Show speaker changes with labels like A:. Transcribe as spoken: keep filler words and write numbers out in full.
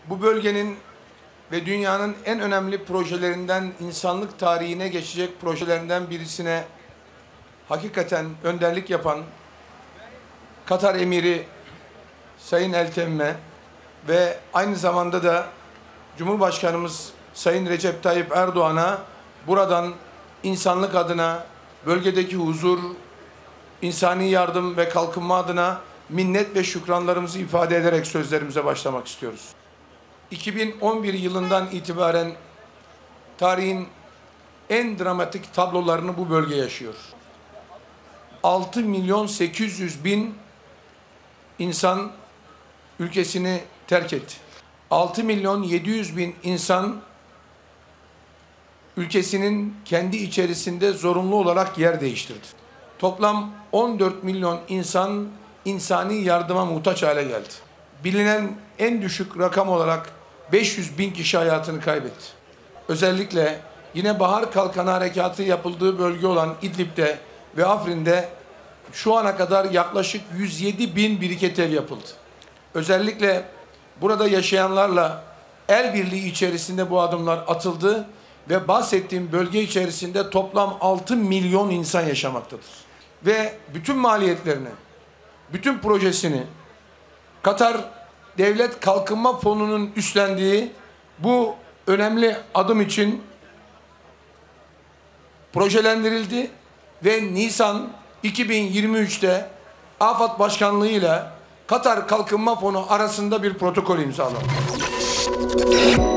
A: bu bölgenin ve dünyanın en önemli projelerinden, insanlık tarihine geçecek projelerinden birisine hakikaten önderlik yapan Katar Emiri Sayın El Temme ve aynı zamanda da Cumhurbaşkanımız Sayın Recep Tayyip Erdoğan'a buradan insanlık adına, bölgedeki huzur, insani yardım ve kalkınma adına minnet ve şükranlarımızı ifade ederek sözlerimize başlamak istiyoruz. iki bin on bir yılından itibaren tarihin en dramatik tablolarını bu bölge yaşıyor. altı milyon sekiz yüz bin insan ülkesini terk etti. altı milyon yedi yüz bin insan ülkesinin kendi içerisinde zorunlu olarak yer değiştirdi. Toplam on dört milyon insan insani yardıma muhtaç hale geldi. Bilinen en düşük rakam olarak beş yüz bin kişi hayatını kaybetti. Özellikle yine Bahar Kalkanı Harekatı yapıldığı bölge olan İdlib'de ve Afrin'de şu ana kadar yaklaşık yüz yedi bin biriket ev yapıldı. Özellikle burada yaşayanlarla el birliği içerisinde bu adımlar atıldı ve bahsettiğim bölge içerisinde toplam altı milyon insan yaşamaktadır. Ve bütün maliyetlerini, bütün projesini Katar Devlet Kalkınma Fonu'nun üstlendiği bu önemli adım için projelendirildi ve Nisan iki bin yirmi üç'te AFAD Başkanlığı ile Katar Kalkınma Fonu arasında bir protokol imzalandı.